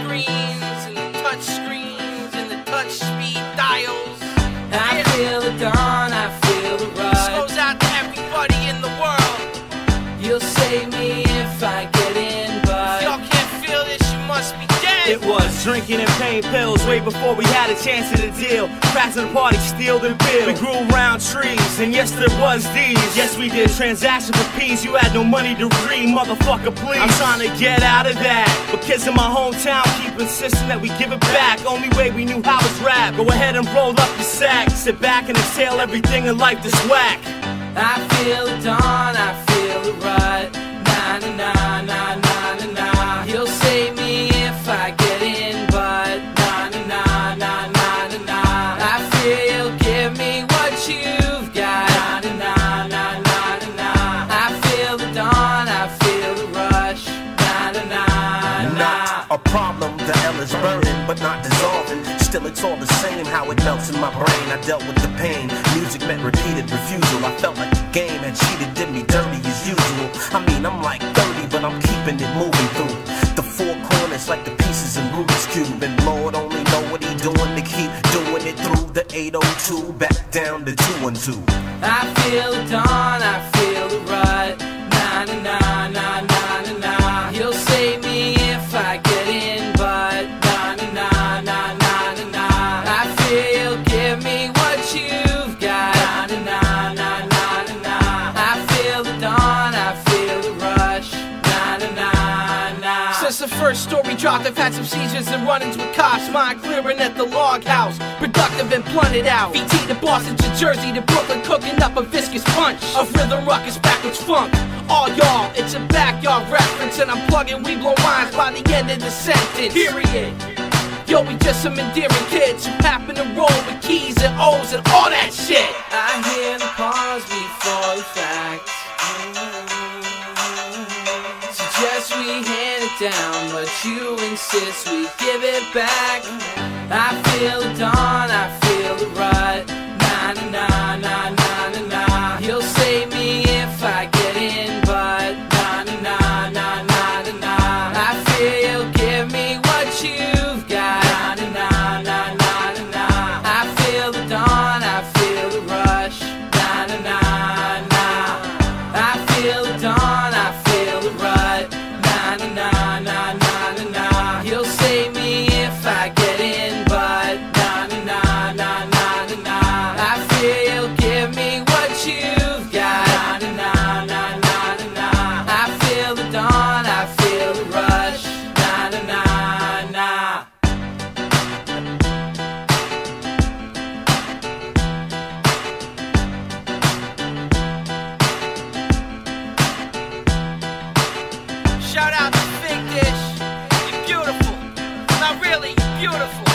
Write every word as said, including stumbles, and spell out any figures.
screens and the touch screens and the touch speed dials. I feel the dawn, I feel the This rush. goes out to everybody in the world. You'll save me if I get in, If but y'all can't feel this, you must be dead. It was drinking and pain pills way before we had a chance at a deal. Cracks in the party, steal and bill. We grew around trees, and yes, there was these. Yes, we did transaction for peace. You had no money to read, motherfucker, please. I'm trying to get out of that, but kids in my hometown keep insisting that we give it back. Only way we knew how was rap. Go ahead and roll up your sack, sit back and exhale everything in life that's whack. I feel the dawn, I feel the rut. Na na na na na na na. You'll save me if I get in, but na na na na na na na. I feel, give me what you've got. Na na na na na na. I feel the dawn, I feel the rush. Na na na na. Not a problem, the L is burning, but not dissolving. Still, it's all the same how it melts in my brain. I dealt with the pain. Music meant repeated refusal. I felt like the game had cheated, did me dirty as usual. I mean, I'm like thirty, but I'm keeping it moving through the four corners like the pieces in Rubik's Cube. And Lord only know what he doing to keep doing it through the eight oh two, back down to two one two. I feel the dawn, I feel the rut. Na na na na na na na. You'll save me if I get in, but na na na na na na na. I feel, give me what you've got. Na na na na na na. I feel the dawn, I feel the rush. Na na na na. Since the first story dropped, I've had some seizures and run-ins with cops. Mind clearing at the log house, productive and blunted out. V T to Boston to Jersey to Brooklyn, cooking up a viscous punch of rhythm ruckus backwards funk. All y'all, it's a backyard reference, and I'm plugging, we blow minds by the end of the sentence. Period. Yo, we just some endearing kids who happen to roll with keys and O's and all that shit. I hear the pause before the facts. Suggest we hand it down, but you insist we give it back. I feel the dawn, I feel the rut. Na na na na na na na. You'll save me if I get in, but na na na na na na na. I feel, give me what you've got. Na na na na na na. I feel the dawn, I feel the rush. Na na na na. I feel the dawn, I feel the rut. Na na na na na na na. You'll save me if I get in, but na na na na na na na. I feel, give me what you've got. Na na na na na na. I feel the dawn, I feel the rush. Na na na na. Shout out to Big Dish. You're beautiful. Not really, you're beautiful.